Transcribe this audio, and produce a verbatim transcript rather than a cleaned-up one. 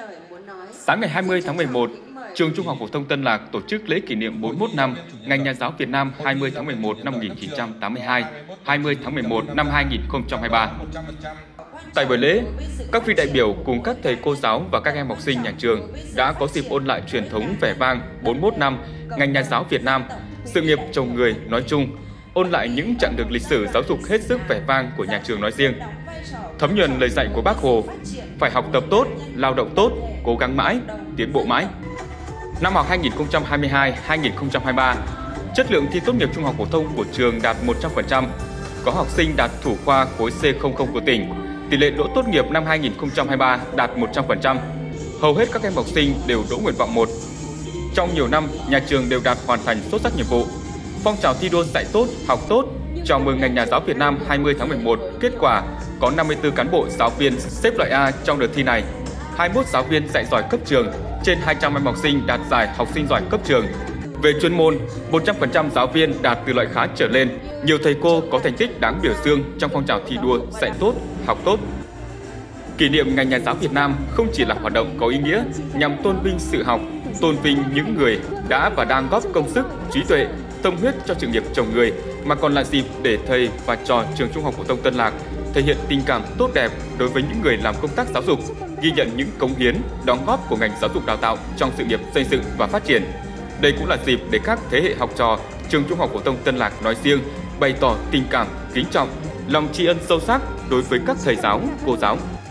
Sáng ngày hai mươi tháng mười một, Trường Trung học phổ thông Tân Lạc tổ chức lễ kỷ niệm bốn mươi mốt năm Ngành Nhà giáo Việt Nam hai mươi tháng mười một năm một nghìn chín trăm tám mươi hai, hai mươi tháng mười một năm hai nghìn không trăm hai mươi ba. Tại buổi lễ, các vị đại biểu cùng các thầy cô giáo và các em học sinh nhà trường đã có dịp ôn lại truyền thống vẻ vang bốn mươi mốt năm Ngành Nhà giáo Việt Nam, sự nghiệp chồng người nói chung, ôn lại những chặng đường lịch sử giáo dục hết sức vẻ vang của nhà trường nói riêng. Thấm nhuần lời dạy của Bác Hồ, phải học tập tốt, lao động tốt, cố gắng mãi, tiến bộ mãi. Năm học hai nghìn không trăm hai mươi hai hai nghìn không trăm hai mươi ba, chất lượng thi tốt nghiệp trung học phổ thông của trường đạt một trăm phần trăm, có học sinh đạt thủ khoa khối C không không của tỉnh. Tỷ lệ đỗ tốt nghiệp năm hai nghìn không trăm hai mươi ba đạt một trăm phần trăm. Hầu hết các em học sinh đều đỗ nguyện vọng một. Trong nhiều năm, nhà trường đều đạt hoàn thành xuất sắc nhiệm vụ. Phong trào thi đua dạy tốt, học tốt, chào mừng Ngành Nhà giáo Việt Nam hai mươi tháng mười một, kết quả có năm mươi tư cán bộ giáo viên xếp loại A trong đợt thi này, hai mươi mốt giáo viên dạy giỏi cấp trường, trên hai trăm em học sinh đạt giải học sinh giỏi cấp trường. Về chuyên môn, một trăm phần trăm giáo viên đạt từ loại khá trở lên, nhiều thầy cô có thành tích đáng biểu dương trong phong trào thi đua dạy tốt, học tốt. Kỷ niệm Ngành Nhà giáo Việt Nam không chỉ là hoạt động có ý nghĩa nhằm tôn vinh sự học, tôn vinh những người đã và đang góp công sức, trí tuệ, tâm huyết cho sự nghiệp chồng người, mà còn là dịp để thầy và trò trường Trung học phổ thông Tân Lạc thể hiện tình cảm tốt đẹp đối với những người làm công tác giáo dục, ghi nhận những cống hiến, đóng góp của ngành giáo dục đào tạo trong sự nghiệp xây dựng và phát triển. Đây cũng là dịp để các thế hệ học trò trường Trung học phổ thông Tân Lạc nói riêng bày tỏ tình cảm, kính trọng, lòng tri ân sâu sắc đối với các thầy giáo, cô giáo.